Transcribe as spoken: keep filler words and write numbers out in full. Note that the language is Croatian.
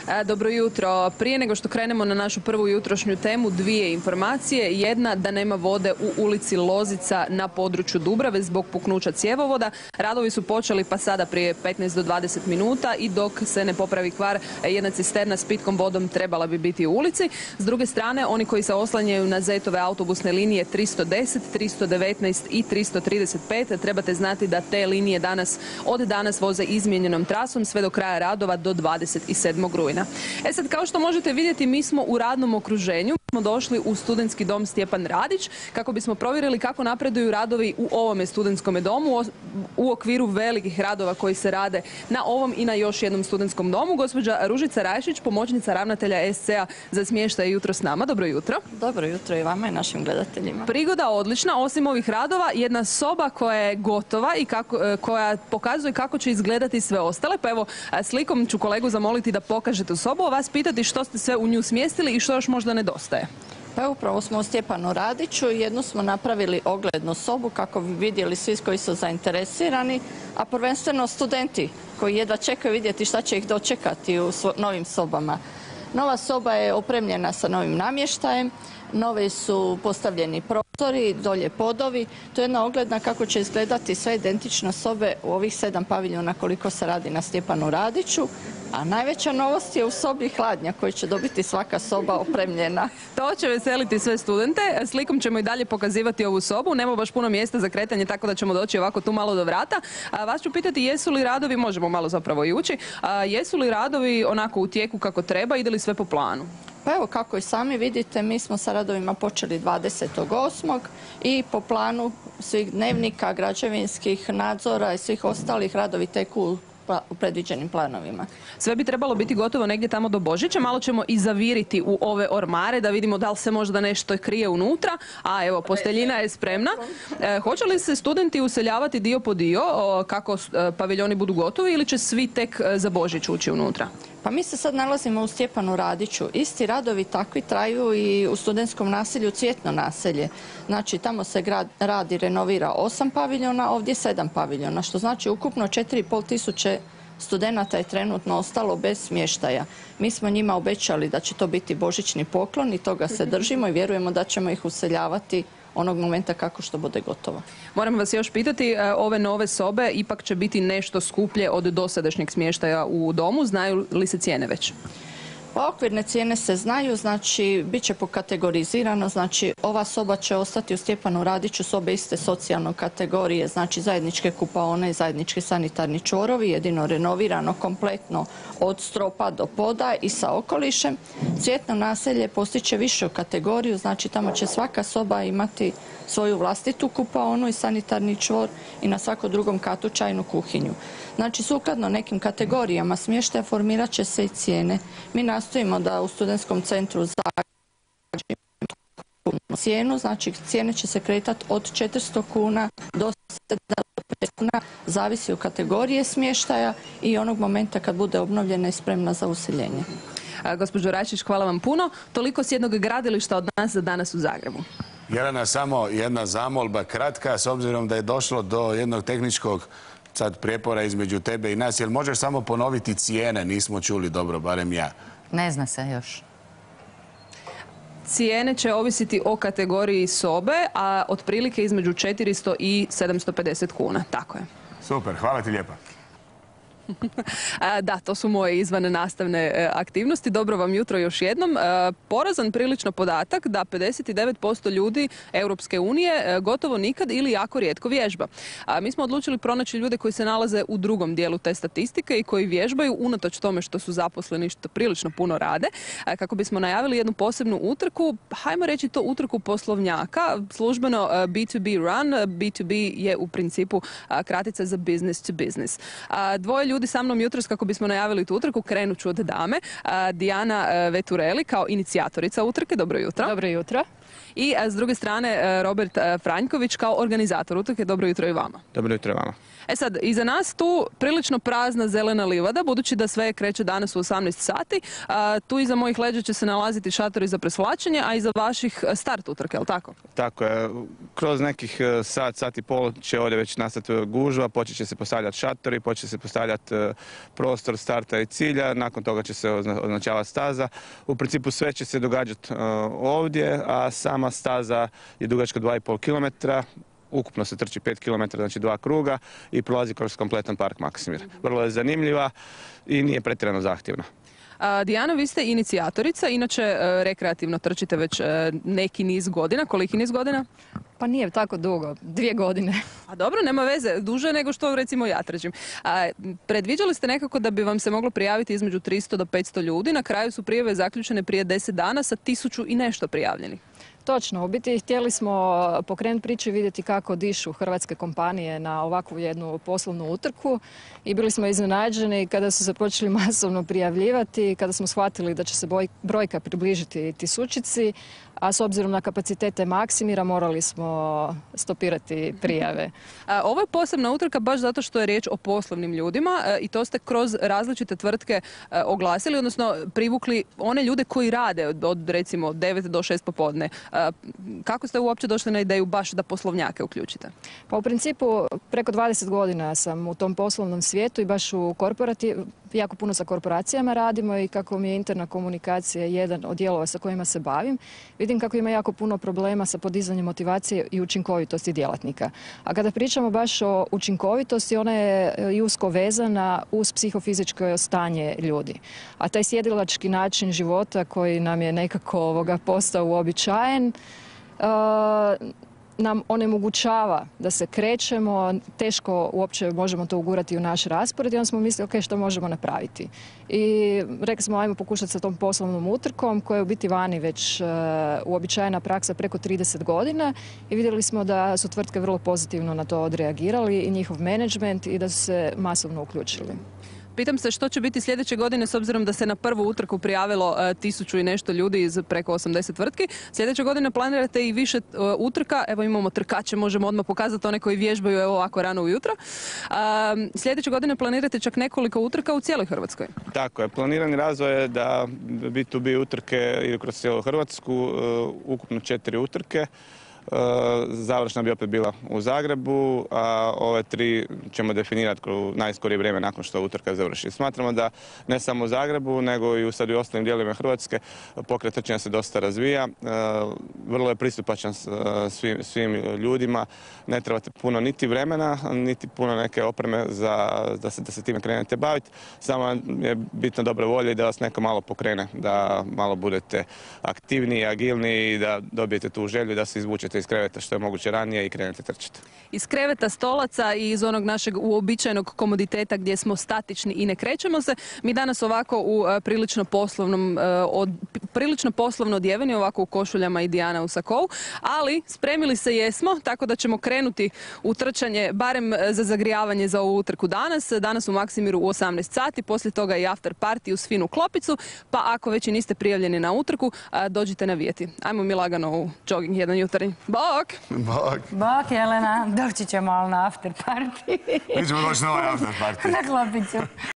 Dobro jutro. Prije nego što krenemo na našu prvu jutrošnju temu, dvije informacije. Jedna, da nema vode u ulici Lozica na području Dubrave zbog puknuća cjevovoda. Radovi su počeli pa sada prije petnaest do dvadeset minuta i dok se ne popravi kvar, jedna cisterna s pitkom vodom trebala bi biti u ulici. S druge strane, oni koji se oslanjaju na Zetove autobusne linije tristo deset, tristo devetnaest i tristo trideset pet, trebate znati da te linije danas, od danas voze izmijenjenom trasom sve do kraja radova do dvadeset sedmog rujna. E sad, kao što možete vidjeti, mi smo u radnom okruženju. Smo došli u studentski dom Stjepan Radić kako bismo provjerili kako napreduju radovi u ovome studentskom domu u okviru velikih radova koji se rade na ovom i na još jednom studentskom domu. Gospođa Ružica Rajšić, pomoćnica ravnatelja S C-a za smještaj, je jutro s nama. Dobro jutro. Dobro jutro i vama i našim gledateljima. Prigoda odlična. Osim ovih radova, jedna soba koja je gotova i kako, koja pokazuje kako će izgledati sve ostale. Pa evo, slikom ću kolegu zamoliti da pokažete u sobu, a vas pitati što ste sve u nju smjestili i što još možda nedostaje. Pa upravo smo u Stjepanu Radiću. Jednu smo napravili oglednu sobu kako bi vidjeli svi koji su zainteresirani, a prvenstveno studenti koji jedva čekaju vidjeti šta će ih dočekati u novim sobama. Nova soba je opremljena sa novim namještajem, nove su postavljeni prozori, dolje podovi. To je jedna ogledna kako će izgledati sve identično sobe u ovih sedam paviljona koliko se radi na Stjepanu Radiću. A najveća novost je u sobi hladnjak koji će dobiti svaka soba opremljena. To će veseliti sve studente. Slikom ćemo i dalje pokazivati ovu sobu. Nema baš puno mjesta za kretanje, tako da ćemo doći ovako tu malo do vrata. A vas ću pitati, jesu li radovi, možemo malo zapravo i ući, a jesu li radovi onako u tijeku kako treba, ide li sve po planu? Pa evo, kako i sami vidite, mi smo sa radovima počeli dvadesetog osmog i po planu svih dnevnika, građevinskih nadzora i svih ostalih radovi teku u predviđenim planovima. Sve bi trebalo biti gotovo negdje tamo do Božića. Malo ćemo i zaviriti u ove ormare da vidimo da li se možda nešto krije unutra. A evo, posteljina je spremna. E, hoće li se studenti useljavati dio po dio o, kako e, paviljoni budu gotovi ili će svi tek e, za Božić ući unutra? Pa mi se sad nalazimo u Stjepanu Radiću. Isti radovi takvi traju i u studentskom naselju Cvjetno naselje. Znači, tamo se grad, radi, renovira osam paviljona, ovdje sedam paviljona, što znači ukupno četiri i pol tisuće studenata je trenutno ostalo bez smještaja. Mi smo njima obećali da će to biti božićni poklon i toga se držimo i vjerujemo da ćemo ih useljavati onog momenta kako što bude gotovo. Moram vas još pitati, ove nove sobe ipak će biti nešto skuplje od dosadašnjeg smještaja u domu. Znaju li se cijene već? Pa okvirne cijene se znaju, znači bit će pokategorizirano, znači ova soba će ostati u Stjepanu Radiću, sobe iste socijalne kategorije, znači zajedničke kupaone i zajednički sanitarni čvorovi, jedino renovirano kompletno od stropa do poda i sa okolišem. Cvjetno naselje postiće višu kategoriju, znači tamo će svaka soba imati svoju vlastitu kupaonu i sanitarni čvor i na svakom drugom katu čajnu kuhinju. Znači, sukladno nekim kategorijama smještaja formirat će se i cijene. Mi nastojimo da u studentskom centru Zagreb cijenu, znači cijene će se kretati od četiristo kuna do sedamsto pedeset kuna, zavisi od kategorije smještaja i onog momenta kad bude obnovljena i spremna za useljenje. A, gospođo Rajčić, hvala vam puno. Toliko s jednog gradilišta od nas za danas u Zagrebu. Jelena, samo jedna zamolba kratka, s obzirom da je došlo do jednog tehničkog sad prijepora između tebe i nas. Jel možeš samo ponoviti cijene? Nismo čuli dobro, barem ja. Ne zna se još. Cijene će ovisiti o kategoriji sobe, a otprilike između četiristo i sedamsto pedeset kuna. Tako je. Super, hvala ti lijepa. Da, to su moje izvan nastavne aktivnosti. Dobro vam jutro još jednom. Porazan prilično podatak da pedeset devet posto ljudi Europske unije gotovo nikad ili jako rijetko vježba. Mi smo odlučili pronaći ljude koji se nalaze u drugom dijelu te statistike i koji vježbaju unatoč tome što su zaposleni, što prilično puno rade. Kako bismo najavili jednu posebnu utrku, hajmo reći to utrku poslovnjaka, službeno B to B run. B to B je u principu kratica za business to business. Dvoje ljudi sa mnom jutros kako bismo najavili tu utrku, krenut ću od dame. Dijana Vetureli kao inicijatorica utrke, dobro jutro. Dobro jutro. I s druge strane Robert Franjković kao organizator utrke, dobro jutro i vama. Dobro jutro i vama. E sad, iza nas tu prilično prazna zelena livada, budući da sve kreće danas u osamnaest sati. A, tu iza mojih leđa će se nalaziti šatori za presvlačenje, a iza vaših start utrke, je li tako? Tako je. Kroz nekih sat, sat i pol će ovdje već nastati gužva, počet će se postavljati šatori, počet će se postavljati prostor starta i cilja, nakon toga će se označavati staza. U principu sve će se događati ovdje, a sama staza je dugačka dva i pol kilometra. Ukupno se trči pet kilometara, znači dva kruga i prolazi kroz kompletan park Maksimir. Vrlo je zanimljiva i nije pretjerano zahtjevna. A, Dijana, vi ste inicijatorica, inače e, rekreativno trčite već e, neki niz godina. Koliki niz godina? Pa nije tako dugo, dvije godine. A dobro, nema veze, duže nego što recimo ja trčim. A, predviđali ste nekako da bi vam se moglo prijaviti između tristo do petsto ljudi, na kraju su prijave zaključene prije deset dana sa tisuću i nešto prijavljenih. Točno, u biti htjeli smo pokrenuti priču i vidjeti kako dišu hrvatske kompanije na ovakvu jednu poslovnu utrku i bili smo iznenađeni kada su se počeli masovno prijavljivati, kada smo shvatili da će se brojka približiti tisućici, a s obzirom na kapacitete Maksimira morali smo stopirati prijave. A, ovo je posebna utrka baš zato što je riječ o poslovnim ljudima a, i to ste kroz različite tvrtke a, oglasili, odnosno privukli one ljude koji rade od, od recimo devet do šest popodne. A, kako ste uopće došli na ideju baš da poslovnjake uključite? Pa u principu preko dvadeset godina sam u tom poslovnom svijetu i baš u korporativu, jako puno sa korporacijama radimo i kako mi je interna komunikacija jedan od dijelova sa kojima se bavim, vidim kako ima jako puno problema sa podizanjem motivacije i učinkovitosti djelatnika. A kada pričamo baš o učinkovitosti, ona je i usko vezana uz psihofizičko stanje ljudi. A taj sjedilački način života koji nam je nekako ovoga postao uobičajen, uh, nam onemogućava da se krećemo, teško uopće možemo to ugurati u naš raspored i onda smo mislili, ok, što možemo napraviti. I rekli smo, ajmo pokušati sa tom poslovnom utrkom koja je u biti vani već uh, uobičajena praksa preko trideset godina i vidjeli smo da su tvrtke vrlo pozitivno na to odreagirali i njihov menadžment i da su se masovno uključili. Pitam se što će biti sljedeće godine s obzirom da se na prvu utrku prijavilo uh, tisuću i nešto ljudi iz preko osamdeset tvrtki. Sljedeće godine planirate i više uh, utrka. Evo imamo trkače, možemo odmah pokazati one koji vježbaju evo ovako rano ujutro. Uh, sljedeće godine planirate čak nekoliko utrka u cijeloj Hrvatskoj. Tako je. Planirani razvoj je da B to B utrke idu kroz cijelu Hrvatsku, uh, ukupno četiri utrke. Završna bi opet bila u Zagrebu, a ove tri ćemo definirati u najskorije vrijeme nakon što utrka završi. Smatramo da ne samo u Zagrebu, nego i u sad i ostalim dijelovima Hrvatske pokret trčanja se dosta razvija. Vrlo je pristupačan svim, svim ljudima. Ne trebate puno niti vremena, niti puno neke opreme za, da, se, da se time krenete baviti. Samo je bitno dobra volja i da vas neko malo pokrene, da malo budete aktivniji, agilniji i da dobijete tu želju da se izvučete iz kreveta što je moguće ranije i krenete trčati. Iz kreveta, stolaca i iz onog našeg uobičajenog komoditeta gdje smo statični i ne krećemo se, mi danas ovako u uh, prilično poslovnom, uh, od, prilično poslovno odjeveni, ovako u košuljama i Dijana u sakou, ali spremili se jesmo, tako da ćemo krenuti u trčanje, barem za zagrijavanje za ovu utrku danas. Danas u Maksimiru u osamnaest sati, poslije toga i after party u Finu Klopicu, pa ako već i niste prijavljeni na utrku, uh, dođite navijeti. Ajmo mi lagano u jogging jedan jutarnji. Bok! Bok! Bok, Jelena. Doći ćemo ali na after party. Mi ćemo doći na ovaj after party. Na Klopicu.